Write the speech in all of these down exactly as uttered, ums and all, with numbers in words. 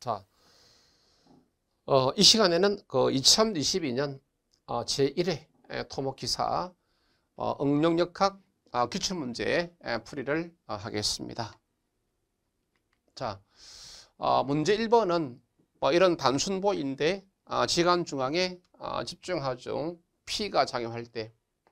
자, 어, 이 시간에는 그 이천이십이 년 어, 제일 회 토목기사 어, 응용역학 어, 기출문제 풀이를 어, 하겠습니다. 자, 어, 문제 일 번은 뭐 이런 단순보인데 어, 지간 중앙에 어, 집중하중 P가 작용할 때,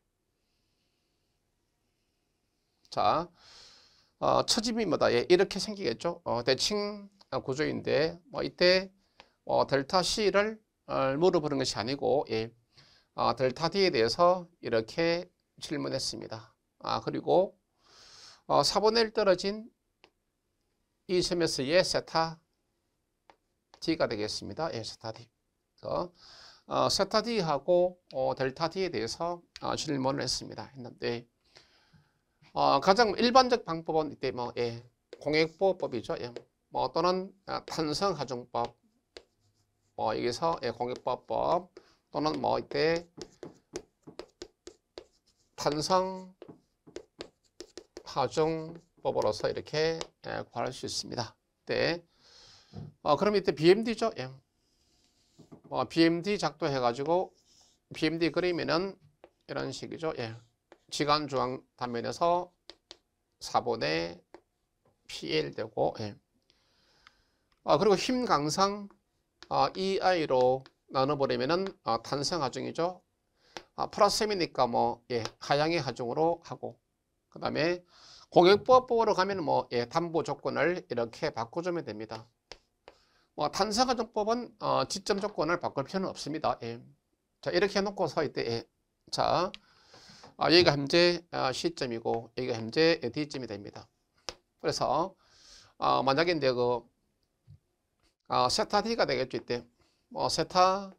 자, 어, 처짐이 뭐다? 예, 이렇게 생기겠죠. 어, 대칭 구조인데 뭐 이때 어, 델타 C를 어, 물어보는 것이 아니고, 예, 어, 델타 D에 대해서 이렇게 질문했습니다. 아, 그리고 어, 사분의 일 떨어진 이 점에서의 세타 D가 되겠습니다. 예, 세타 D. 그래서 어, 세타 D하고 어, 델타 D에 대해서 어, 질문을 했습니다. 했는데 어, 가장 일반적 방법은 이때 뭐 예, 공액보호법이죠. 예, 뭐 또는 아, 탄성하중법, 뭐 여기서 예, 공액보호법 또는 뭐 이때 탄성하중법으로서 이렇게 예, 구할 수 있습니다. 네. 어, 그럼 이때 비엠디죠. 예. 어, 비엠디 작도해가지고 비엠디 그리면은 이런 식이죠. 예. 지간 중앙 단면에서 사분의 피엘 되고, 예. 어, 그리고 힘 강상 어, 이아이로 나눠버리면은 어, 탄성 하중이죠. 아, 플러스 셈이니까 뭐 예, 하향의 하중으로 하고, 그 다음에 공역보호법으로 가면 뭐 예, 담보 조건을 이렇게 바꿔주면 됩니다. 뭐 탄성하중법은 어, 지점 조건을 바꿀 필요는 없습니다. 예. 자, 이렇게 해놓고서 이때 예. 자, 아, 여기가 현재 아, C점이고 여기가 현재 D점이 됩니다. 그래서 어, 만약에 이제 그 어, 세타 D가 되겠죠. 이때 뭐 세타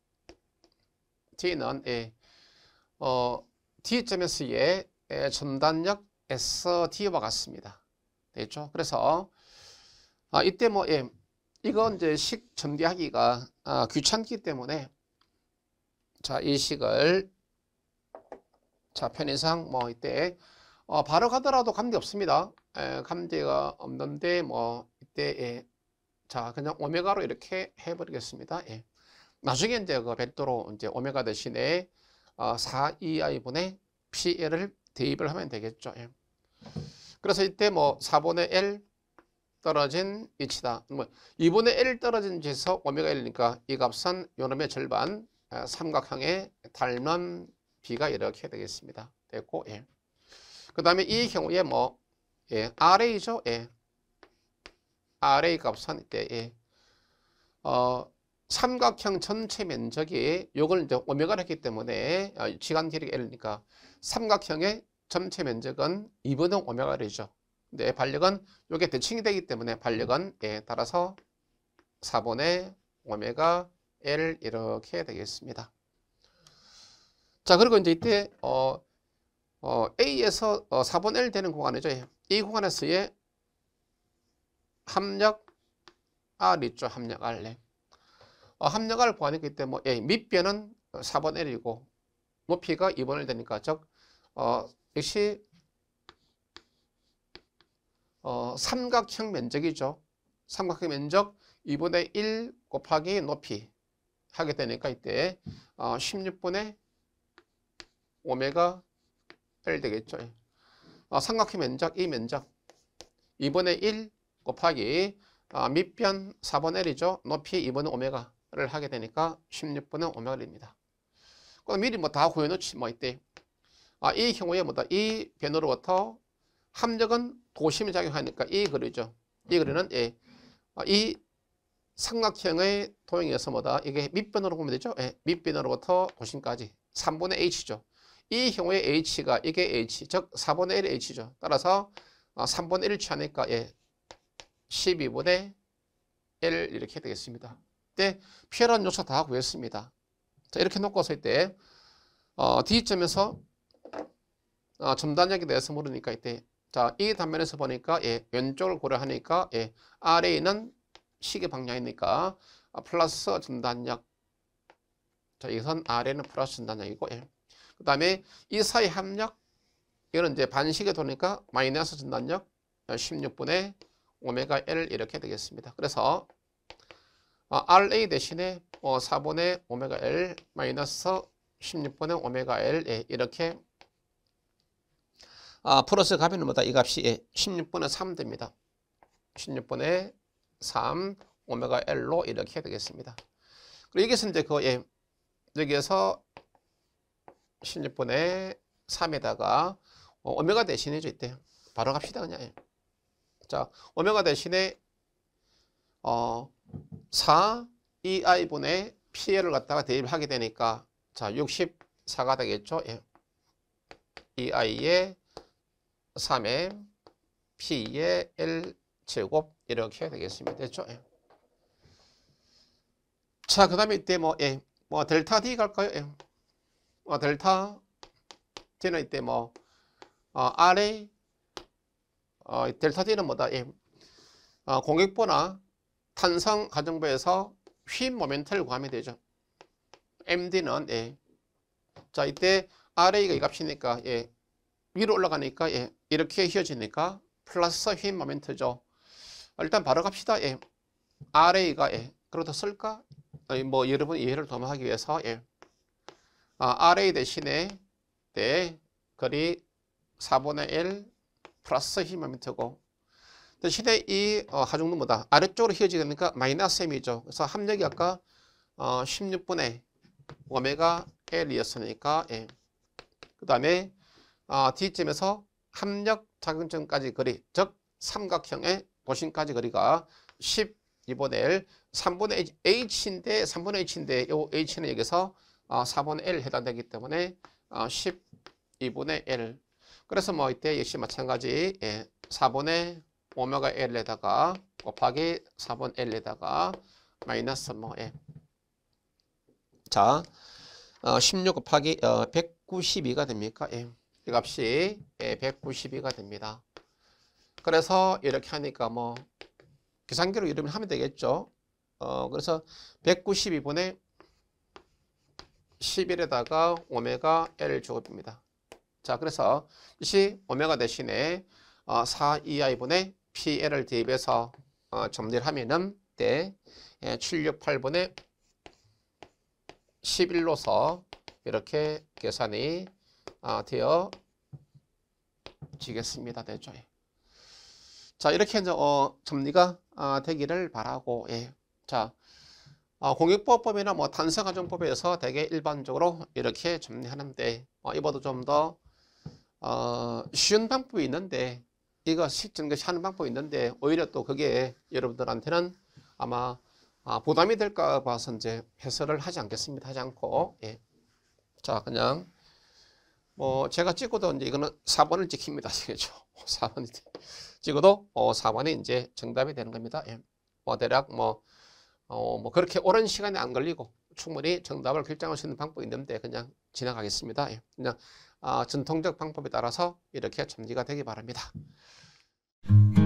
D는 예, 어, D점에서의 예, 전단력 에스디와 같습니다. 되겠죠? 그래서 아, 이때 뭐 예, 이건 이제 식 전개하기가 아, 귀찮기 때문에 자, 이 식을 자, 편의상 뭐 이때 어, 바로 가더라도 감지 없습니다. 에, 감지가 없는데 뭐 이때 예, 자, 그냥 오메가로 이렇게 해버리겠습니다. 예. 나중에 이제 그 별도로 이제 오메가 대신에 어, 사 이아이분의 피엘을 대입을 하면 되겠죠. 예. 그래서 이때 뭐 사분의 일 떨어진 위치다. 뭐 이분의 일 떨어진 위치에서 오메가 일이니까 이 값은 요놈의 절반 아, 삼각형의 닮은 B가 이렇게 되겠습니다. 됐고, 예. 그 다음에 이 경우에 뭐 예, 알에이죠. 예. 알에이 값은 이때 예. 어, 삼각형 전체 면적이 요걸 이제 오메가를 했기 때문에 어, 시간 길이가 L이니까 삼각형의 전체 면적은 이분의 오메가 L이죠. 근데 반력은 요게 대칭이 되기 때문에 반력은 예, 따라서 사분의 오메가 L 이렇게 되겠습니다. 자, 그리고 이제 이때 어, 어, A에서 어, 사분의 일 되는 공간이죠. 이 공간에서의 합력 R 있죠. 합력 R. 네. 어, 합력 R 구하니까 때문에 A 밑변은 사분의 일이고 높이가 이분의 일 되니까 즉 어, 역시 어, 삼각형 면적이죠. 삼각형 면적 이분의 일 곱하기 높이 하게 되니까 이때 어, 십육분의 오메가 L 되겠죠. 어, 삼각형 면적 이 면적 이분의 일 곱하기 어, 밑변 사분의 일이죠. 높이 이분의 오메가를 하게 되니까 십육분의 오메가 L입니다. 그럼 미리 뭐 다 구해놓지 뭐 이때 아, 이 경우에 뭐다 이 변으로부터 합력은 도심이 작용하니까 이 그리죠. 이 그리는 예, 아, 이 삼각형의 도형에서 뭐다 이게 밑변으로 보면 되죠. 예, 밑변으로부터 도심까지 삼분의 H죠. 이 경우에 H가 이게 H 즉 사분의 일 H죠. 따라서 아, 삼분의 일 취하니까 예, 십이분의 일 이렇게 되겠습니다. 이때 필요한 요소 다 구했습니다. 자, 이렇게 놓고서 이때 어, D점에서 어, 점단력에 대해서 물으니까 이때 자, 이 단면에서 보니까 예, 왼쪽을 고려하니까 예, 알에이는 시계 방향이니까 아, 플러스 전단력. 자, 이것은 알에이는 플러스 전단력이고 예. 그 다음에 이 사이 합력 이거는 이제 반시계 도니까 마이너스 전단력 십육분의 오메가 L 이렇게 되겠습니다. 그래서 어, 알에이 대신에 어, 사분의 오메가 L 마이너스 십육분의 오메가 L 예, 이렇게 아, 플러스 가면은 뭐다? 이 값이 예, 십육분의 삼 됩니다. 십육분의 삼 오메가 L로 이렇게 되겠습니다. 그리고 여기서 이제 그 예, 여기에서 십육분의 삼에다가 어, 오메가 대신에 줘 있대요. 바로 갑시다 그냥. 예. 자, 오메가 대신에 어, 사 이아이분의 피엘을 갖다가 대입하게 되니까 자, 육십사가 되겠죠. 예. 이아이의 삼의 P의 L 제곱 이렇게 되겠습니다. 됐죠? 예. 자, 그 다음에 이때 뭐, 예, 뭐 델타 D 갈까요? 예. 어, 델타 D는 이때 뭐 어, R의 어, 델타 D는 뭐다? 예. 어, 공획보나 탄성 가정부에서 휨 모멘트를 구하면 되죠. 엠디는 예. 자, 이때 알에이가 이 값이니까 예. 위로 올라가니까 예. 이렇게 휘어지니까 플러스 휨 모멘트죠. 일단 바로 갑시다. 예. 알에이가 예. 그러다 쓸까? 아니, 뭐 여러분 이해를 도모하기 위해서 예. 아, 알에이 대신에 네, 거리 사분의 일 플러스 휨 모멘트고 대신에 이 어, 하중도 뭐다? 아래쪽으로 휘어지니까 마이너스 M이죠. 그래서 합력이 아까 어, 십육분의 오메가 L이었으니까 예. 그 다음에 어, D점에서 합력 작용점까지 거리 즉 삼각형의 도심까지 거리가 십이분의 L 삼분의 H인데 삼분의 H인데 요 H는 여기서 어, 사분의 L 해당되기 때문에 어, 십이분의 L 그래서 뭐 이때 역시 마찬가지 예, 사분의 오메가 L에다가 곱하기 사분의 L에다가 마이너스 뭐 예. 자 어, 십육 곱하기 어, 백구십이가 됩니까? 예. 이 값이 예, 백구십이가 됩니다. 그래서 이렇게 하니까 뭐 계산기로 이름을 하면 되겠죠. 어, 그래서 백구십이분의 십일에다가 오메가 L 제곱입니다. 자, 그래서 이것이 오메가 대신에 어, 사 이아이분의 피엘을 대입해서 어, 정리를 하면은 때 예, 칠백육십팔분의 십일로서 이렇게 계산이 어, 되어지겠습니다. 되죠. 예. 자, 이렇게 이제 어, 정리가 어, 되기를 바라고 예. 자, 어, 공익보호법이나 뭐 탄성가정법에서 되게 일반적으로 이렇게 정리하는데 어, 이보다 좀 더 어, 쉬운 방법이 있는데 이거 실전 것이 하는 방법이 있는데 오히려 또 그게 여러분들한테는 아마 아, 부담이 될까 봐서 이제 해설을 하지 않겠습니다. 하지 않고 예. 자, 그냥 뭐 제가 찍어도 이제 이거는 사 번을 찍힙니다. 아시겠죠? 사 번이 찍어도 어, 사 번이 이제 정답이 되는 겁니다. 예. 뭐 대략 뭐, 어, 뭐 그렇게 오랜 시간이 안 걸리고 충분히 정답을 결정할 수 있는 방법이 있는데 그냥 지나가겠습니다. 예. 그냥 아, 전통적 방법에 따라서 이렇게 정리가 되기 바랍니다.